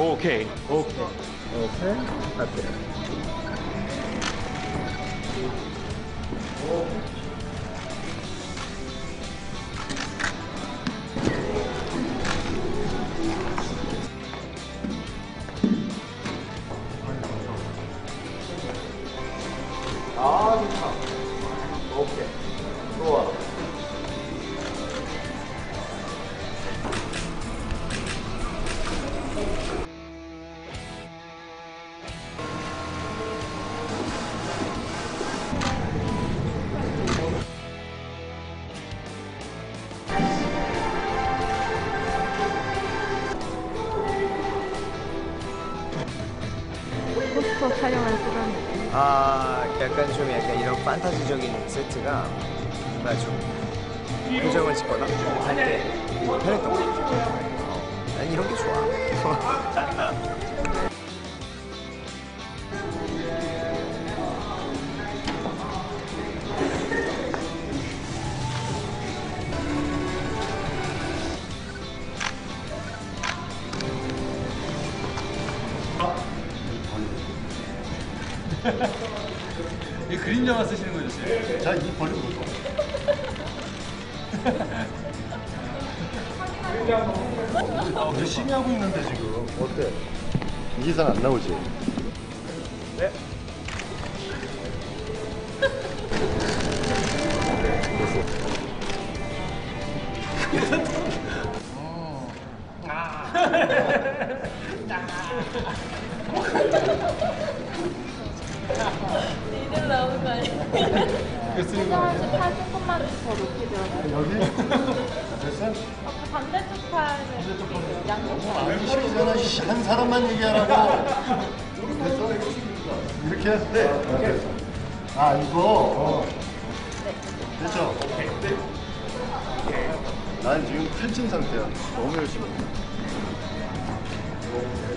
오케이. 오케이. 오케이. 할게. 아, 좋다. 오케이. 좋아. 포스터 촬영할 시간이. 아, 약간 좀 이런 판타지적인 세트가 뭔가 좀 표정을 짓거나 할 때 편했던 것 같아요. 난 이런 게 좋아. 이 그림자만 쓰시는 거죠, 지금? 자, 이 버리고 줘. 열심히 하고 있는데 지금 어때? 이 기사는 안 나오지? 네. 이대로 나오는 거 아니야? 최소한 팔 조금만 더 높이 들어가요. 여기? 됐어? 그 반대쪽 팔은 양쪽 팔. 알기 시키잖아. 한 사람만 얘기하라고. 됐어? 이렇게? 네. 됐어. 아, 이거? 됐죠? 난 지금 칼진 상태야. 너무 열심히.